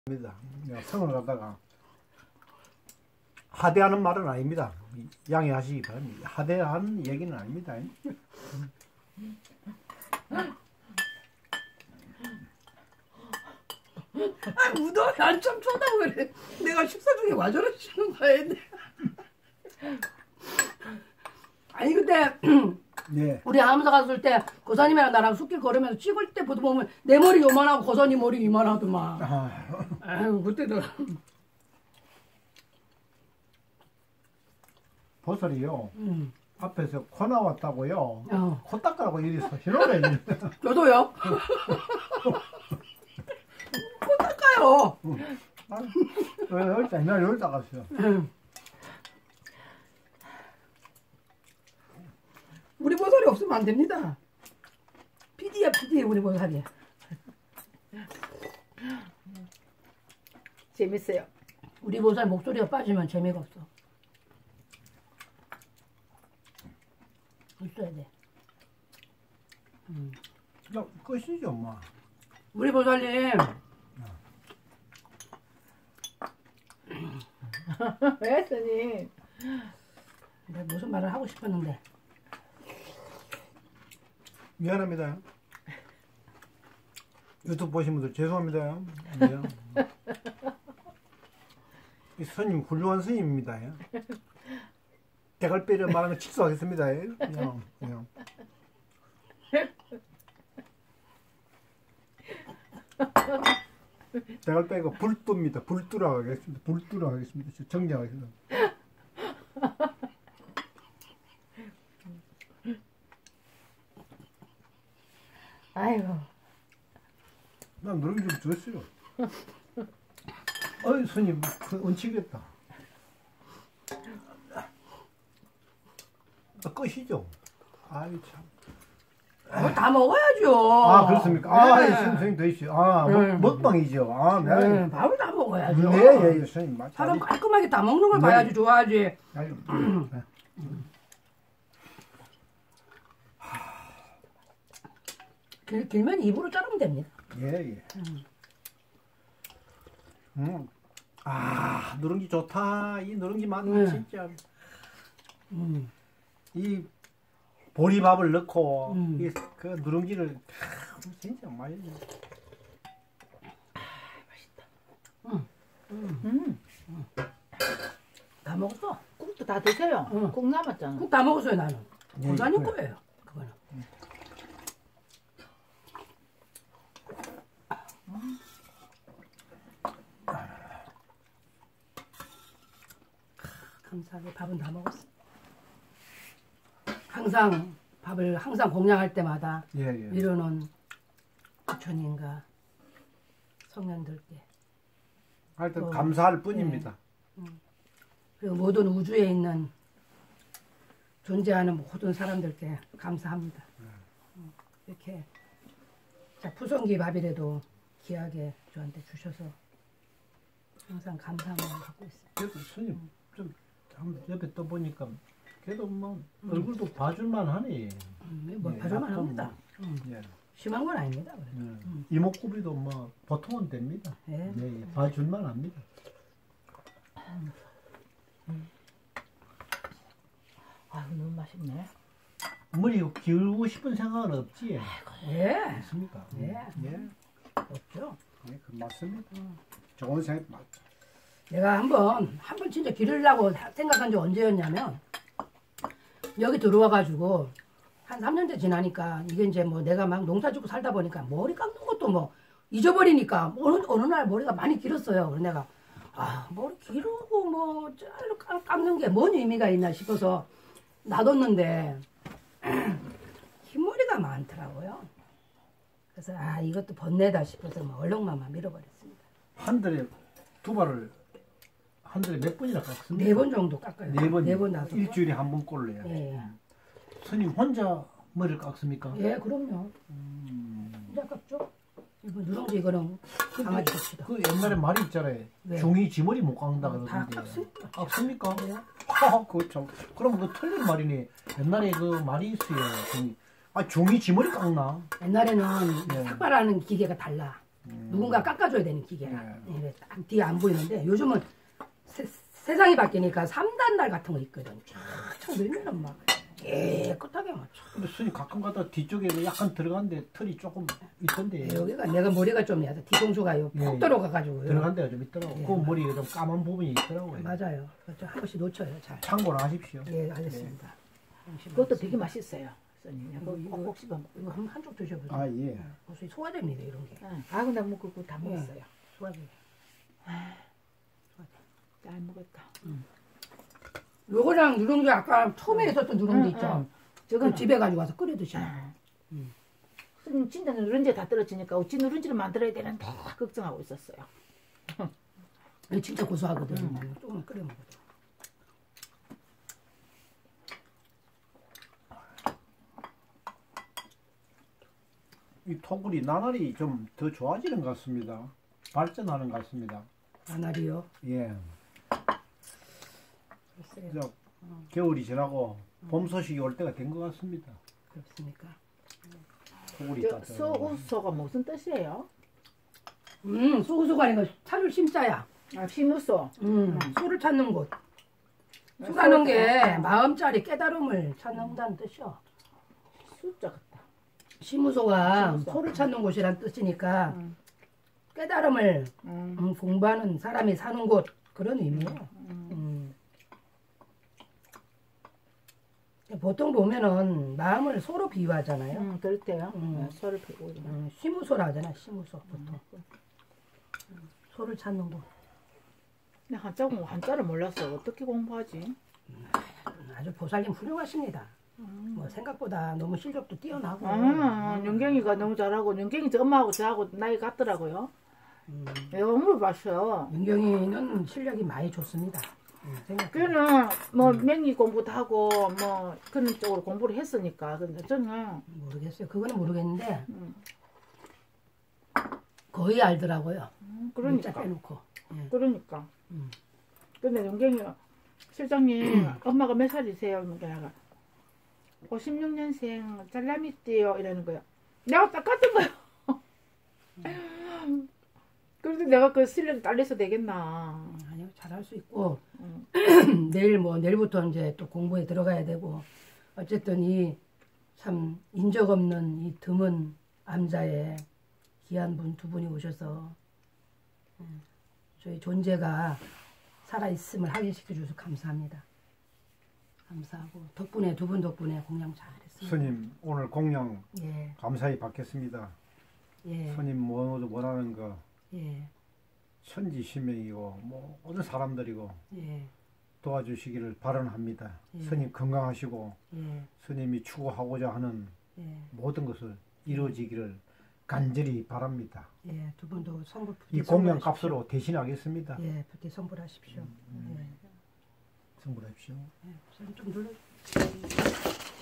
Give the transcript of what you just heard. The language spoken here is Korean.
입니다. 성을 갖다가 하대하는 말은 아닙니다. 양해하시기 바랍니다. 하대하는 얘기는 아닙니다. 아, 무덤이 한참 쳐다보래. 내가 식사 중에 와 저러시는 거야. 아니 근데 예. 우리 아무사 갔을 때 고사님이랑 나랑 숲길 걸으면서 찍을 때 보면 내 머리 요만하고 고사님 머리 이만하더만. 아유 그때도 보살이요. 앞에서 코 나왔다고요. 코 닦으라고 이래서 신호를 저도요. 코 닦아요. 여기 닦았어요. 우리 보살이 없으면 안 됩니다. PD야 PD 우리 보살이. 재밌어요. 우리 보살 목소리가 빠지면 재미가 없어. 있어야 돼. 야, 끝이죠, 엄마. 우리 보살님. 왜 스님? 내가 무슨 말을 하고 싶었는데. 미안합니다. 유튜브 보신 분들 죄송합니다. 미안. 이 스님 훌륭한 스님입니다. 대갈배를 말하는 거 취소하겠습니다. 그냥. 대갈배가 불두입니다. 불두라고 하겠습니다. 불두라고 하겠습니다. 정리하겠습니다. 아이고. 난 노래 좀 줬어요. 어이, 스님, 얹히겠다. 끝이죠. 아이, 참. 다 먹어야죠. 아, 그렇습니까? 예, 선생님 드시죠. 먹방이죠. 네. 밥을 다 먹어야죠. 네, 예, 선생님. 사람 깔끔하게 다 먹는 걸 봐야지 좋아하지. 길면 입으로 자르면 됩니다. 예. 누룽지 좋다. 이 누룽지 맛 진짜. 이 보리밥을 넣고 그 누룽지를 진짜 맛있네. 맛있다. 다 먹었어. 국도 다 드세요. 국 남았잖아. 국 다 먹었어요 나는. 네, 고사님 그래. 거예요. 그거는. 감사하게 밥은 다 먹었어. 항상 밥을 공양할 때마다 이러는 부처님과 성현들께 하여튼 감사할 뿐입니다. 그리고 모든 우주에 있는 존재하는 모든 사람들께 감사합니다. 이렇게 푸성기 밥이라도 귀하게 저한테 주셔서 항상 감사함을 갖고 있어요. 그래도 스님 좀 옆에 또 보니까 그래도 뭐 얼굴도 봐줄만 하네. 뭐 봐줄만 합니다. 심한 건 아닙니다. 이목구비도 뭐 보통은 됩니다. 봐줄만 합니다. 아유 너무 맛있네. 머리 기울고 싶은 생각은 없지? 예. 있습니까? 없죠. 네, 그 맞습니다. 좋은 생각 맞죠. 내가 한번 진짜 기르려고 생각한 게 언제였냐면 여기 들어와가지고 한 3년째 지나니까 이게 이제 뭐 내가 막 농사 짓고 살다 보니까 머리 깎는 것도 뭐 잊어버리니까 어느 날 머리가 많이 길었어요. 그래서 내가 머리 기르고 뭐 잘로 깎는 게 뭔 의미가 있나 싶어서 놔뒀는데 흰머리가 많더라고요. 그래서 이것도 번뇌다 싶어서 뭐 얼렁말만 밀어버렸습니다. 한 달에 두 발을 한 달에 몇 번이나 깎습니까? 4번 정도 깎아요. 4번. 4번 놔둬. 일주일에 한 번 꼴로 해요. 예. 스님 혼자 머리를 깎습니까? 예, 그럼요. 혼자 깎죠. 이거 누룽지 이거는 강아지 봅시다. 그 옛날에 말이 있잖아요. 네. 종이 지머리 못 깎는다 다 그러던데. 깎습니다. 깎습니까? 네. 그거 참. 그럼 그 틀린 말이네. 옛날에 그 말이 있어요. 종이 지머리 깎나? 옛날에는 네. 삭발하는 기계가 달라. 누군가 깎아줘야 되는 기계라. 네. 예, 딱 뒤에 안 보이는데 요즘은 세상이 바뀌니까 3단 날 같은 거 있거든. 쫙 밀면은 막 깨끗하게 막. 근데 스님 가끔 가다 뒤쪽에 약간 들어간데 털이 조금 있던데. 여기가 내가 머리가 좀 얕아. 뒤통수가 푹 예, 들어가가지고요. 들어간 데가 좀 있더라고. 예. 그 머리에 좀 까만 부분이 있더라고요. 맞아요. 그렇죠. 한 번씩 놓쳐요. 잘. 참고로 하십시오. 예, 알겠습니다. 그것도 되게 맛있어요. 선생님. 그거 이거- 꼭꼭 씹어 먹어. 이거 한쪽 드셔보세요. 아, 예. 무슨 소화제입니다 이런 게. 아, 근데 뭐 그거 다 먹었어요. 소화제. 잘 먹었다. 요거랑 누룽지 아까 처음에 있었던 누룽지 있죠. 저거는 그 집에 가지고 와서 끓여 드시는 거. 선생님 진짜 누룽지 다 떨어지니까 어찌 누룽지를 만들어야 되는데 걱정하고 있었어요. 이거 진짜 고소하거든. 조금만 끓여 먹어도. 이 토굴이 나날이 좀 더 좋아지는 것 같습니다. 발전하는 것 같습니다. 나날이요. 예. 글쎄요. 저 겨울이 지나고 봄 소식이 올 때가 된 것 같습니다. 그렇습니까? 토굴이 저 따뜻하고. 소우소가 무슨 뜻이에요? 소수가 아니고 차를 심자야. 아, 시무소. 소를 찾는 곳. 네, 수라는 게 마음짜리 깨달음을 찾는다는 뜻이요. 숫자 같다. 시무소가 시무소. 소를 찾는 곳이란 뜻이니까 깨달음을 공부하는 사람이 사는 곳 그런 의미예요. 보통 보면은 마음을 소로 비유하잖아요. 그렇대요. 소를 피고 있는. 시무소라 하잖아. 시무소 보통. 소를 찾는 곳. 근데 한자를 몰랐어. 어떻게 공부하지? 아주 보살님 훌륭하십니다. 뭐 생각보다 너무 실력도 뛰어나고. 윤경이가 너무 잘하고 윤경이 저 엄마하고 저하고 나이 같더라고요. 내가 물어봤어요. 윤경이는 실력이 많이 좋습니다. 생각보다. 그는 뭐 명의 공부도 하고 뭐 그런 쪽으로 공부를 했으니까. 근데 저는 모르겠어요. 그거는 모르겠는데 거의 알더라고요. 문자 그러니까 빼놓고. 예. 그러니까. 근데 윤경이 실장님 엄마가 몇 살이세요? 그러니까 내가 56년생 잘남이띠요 이러는 거예요. 내가 똑같은 거예요. 그래도 내가 그 실력이 딸려서 되겠나. 아니요, 잘할 수 있고 내일부터 이제 또 공부에 들어가야 되고 어쨌든 이 참 인적 없는 이 드문 암자에 귀한 분 두 분이 오셔서 저희 존재가 살아 있음을 확인시켜 주셔서 감사합니다. 감사하고 덕분에 두 분 덕분에 공양 잘했습니다. 스님 오늘 공양 예, 감사히 받겠습니다. 예, 스님 모두 원하는 거 예, 천지신명이고 뭐 모든 사람들이고 예, 도와주시기를 발언합니다. 예. 스님 건강하시고 예, 스님이 추구하고자 하는 예, 모든 것을 이루어지기를 간절히 바랍니다. 예, 두 분도 선물 이 부디 공양 선물하십시오. 값으로 대신하겠습니다. 예, 부디 선물하십시오. 예, 선물하십시오. 예, 좀 눌러.